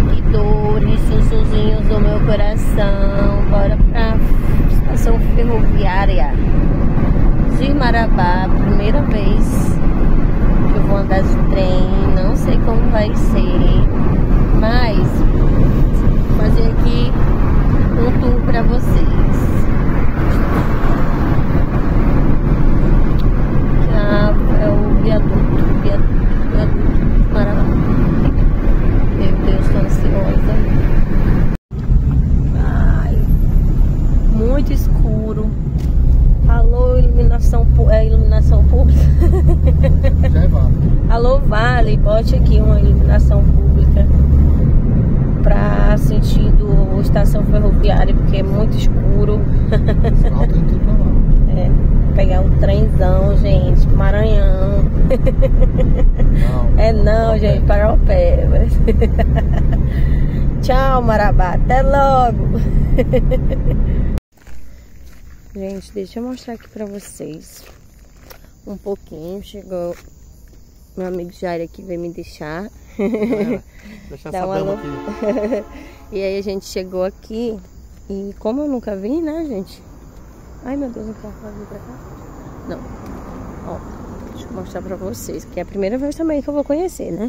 seguidores, sussurrinhos do meu coração. Bora pra estação ferroviária de Marabá. Primeira vez que eu vou andar de trem. Não sei como vai ser, mas vou fazer aqui um tour pra vocês. Já é o viaduto Marabá. Meu Deus, tô ansiosa. Ai, muito escuro. Alô, iluminação pública. Já é Vale. Alô, Vale, bote aqui uma iluminação pública pra sentido estação ferroviária, porque é muito escuro. Alto em tudo pra lá. É, pegar um trenzão, gente, Maranhão. Não, gente, Paraupebas. Tchau, Marabá, até logo. Gente, deixa eu mostrar aqui pra vocês um pouquinho. Chegou meu amigo Jair aqui, veio me deixar. Deixa Dá essa uma dama aqui. E aí a gente chegou aqui e como eu nunca vim, né, gente? Ai, meu Deus, o carro vai vir pra cá? Não. Ó, deixa eu mostrar pra vocês, que é a primeira vez também que eu vou conhecer, né?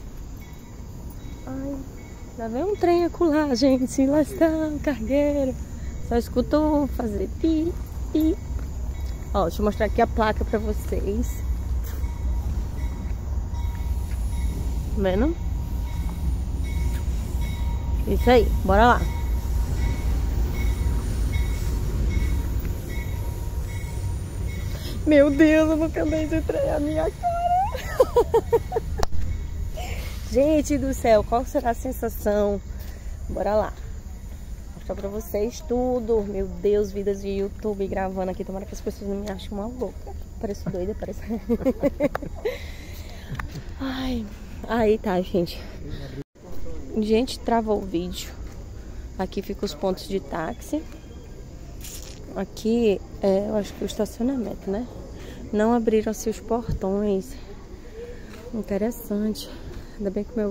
Ai, lá vem um trem acolá, gente. Lá está o cargueiro. Só escutou fazer pi, pi. Ó, deixa eu mostrar aqui a placa pra vocês. Vendo? Isso aí, bora lá. Meu Deus, eu nunca andei de trem, a minha cara. Gente do céu, qual será a sensação? Bora lá. Mostrar pra vocês tudo. Meu Deus, vidas de YouTube gravando aqui. Tomara que as pessoas não me achem uma louca. Pareço doida, parece. Ai, aí tá, gente. Gente, travou o vídeo. Aqui ficam os pontos de táxi. Aqui é, eu acho que o estacionamento, né? Não abriram-se os portões. Interessante. Ainda bem que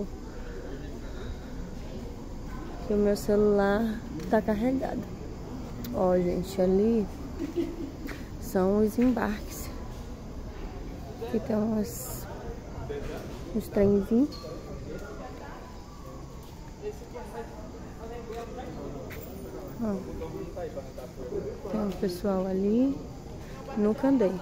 o meu celular tá carregado. Ó, gente, ali são os embarques. Aqui tem uns trenzinhos. Ó, tem um pessoal ali. Nunca andei.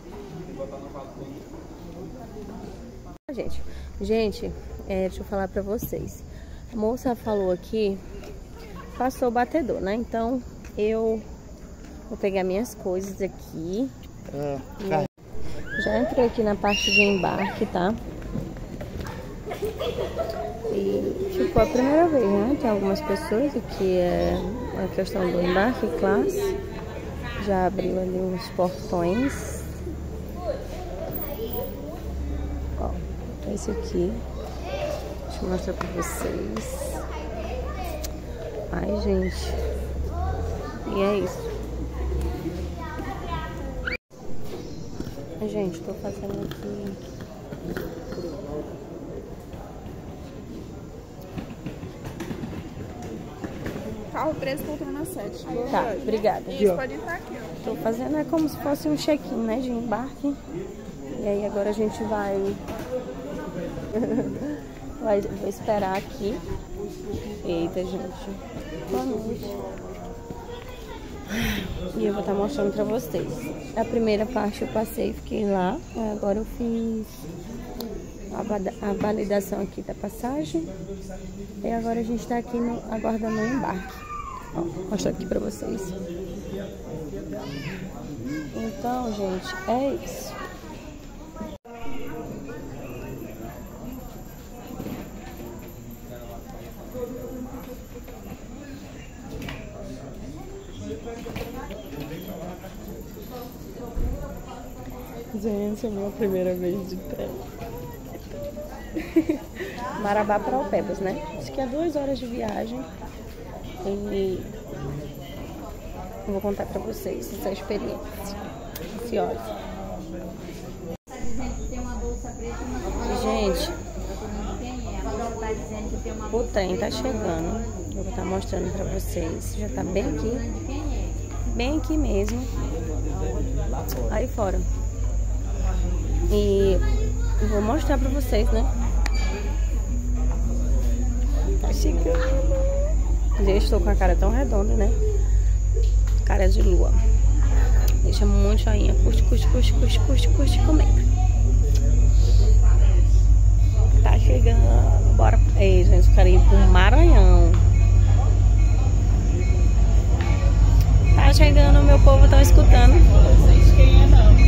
Gente, deixa eu falar pra vocês. A moça falou aqui, passou o batedor, né? Então eu vou pegar minhas coisas aqui. Já entrei aqui na parte de embarque, tá? E ficou a primeira vez, né? Tem algumas pessoas aqui, é a questão do embarque classe. Já abriu ali uns portões. Ó, esse aqui. Deixa eu mostrar pra vocês. Ai, gente. E é isso. Gente, tô fazendo aqui. Carro preso, poltrona 7. Tá, obrigada. Isso, pode entrar aqui, ó. Tô fazendo como se fosse um check-in, né, de embarque. E aí agora a gente vai... vou esperar aqui. Eita, gente. Boa noite. E eu vou estar mostrando pra vocês. A primeira parte eu passei, fiquei lá. Agora eu fiz a validação aqui da passagem. E agora a gente tá aqui aguardando o embarque. Ó, vou mostrar aqui pra vocês. Então, gente, é isso. Gente, é a minha primeira vez de trem. Marabá para Paraupebas, né? Acho que é 2 horas de viagem. E eu vou contar pra vocês essa experiência. Ansiosa. Gente, O trem tá chegando. Eu vou estar mostrando pra vocês. Já tá bem aqui mesmo. Aí fora. E eu vou mostrar pra vocês, né? Tá chegando. Gente, estou com a cara tão redonda, né? Cara de lua. Deixa muito joinha. Curte, comenta. Tá chegando. Bora. Ei, gente, eu quero ir pro Maranhão. Tá chegando, meu povo tá escutando. Não sei quem é, não.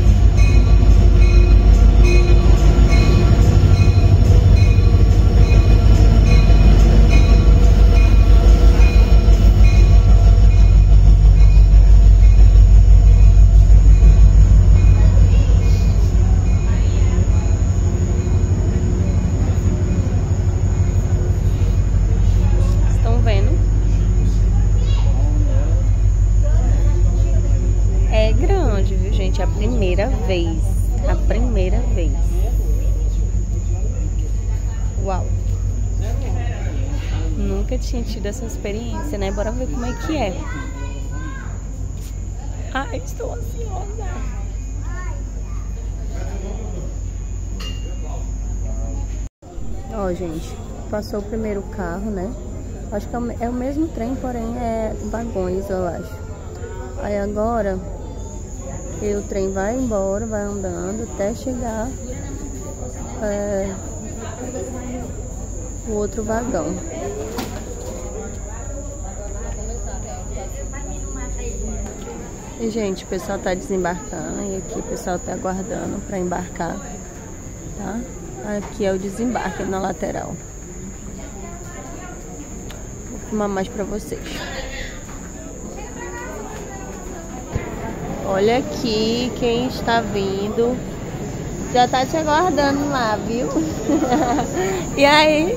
A primeira vez. Uau. Nunca tinha tido essa experiência, né? Bora ver como é que é. Ai, estou ansiosa. Ó, gente, passou o primeiro carro, né? Acho que é o mesmo trem, porém é vagões, eu acho. Aí agora o trem vai embora, vai andando até chegar o outro vagão. E, gente, o pessoal tá desembarcando e aqui o pessoal tá aguardando para embarcar, tá? Aqui é o desembarque na lateral. Vou filmar mais para vocês. Olha aqui quem está vindo. Já tá te aguardando lá, viu? E aí?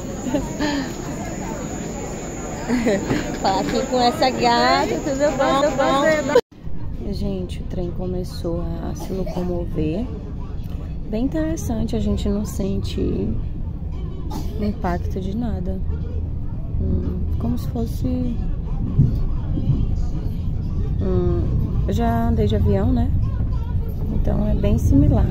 Fala aqui com essa gata, tudo bom? Gente, o trem começou a se locomover. Bem interessante, a gente não sente impacto de nada. Como se fosse... Eu já andei de avião, né? Então é bem similar.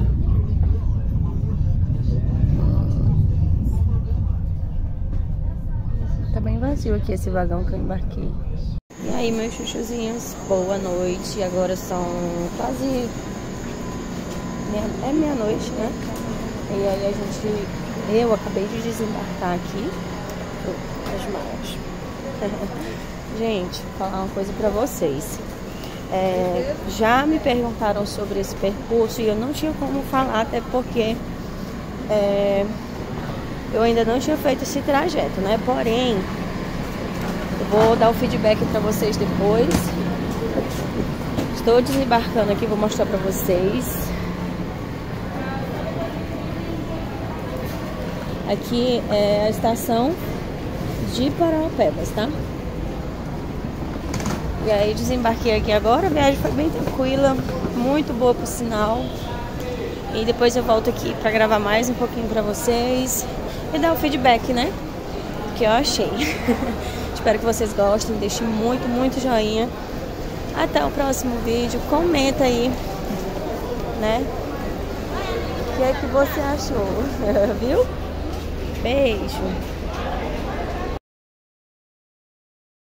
Tá bem vazio aqui esse vagão que eu embarquei. E aí, meus chuchuzinhos, boa noite. Agora são quase... meia-noite, né? E aí eu acabei de desembarcar aqui as malas. Gente, vou falar uma coisa pra vocês. Já me perguntaram sobre esse percurso e eu não tinha como falar, até porque eu ainda não tinha feito esse trajeto, né? Porém, eu vou dar o feedback para vocês depois. Estou desembarcando aqui, vou mostrar para vocês. Aqui é a estação de Parauapebas, tá? E aí desembarquei aqui agora, a viagem foi bem tranquila, muito boa por sinal. E depois eu volto aqui pra gravar mais um pouquinho pra vocês e dar o feedback, né? Que eu achei. Espero que vocês gostem, deixem muito joinha. Até o próximo vídeo, comenta aí, né? O que é que você achou, viu? Beijo!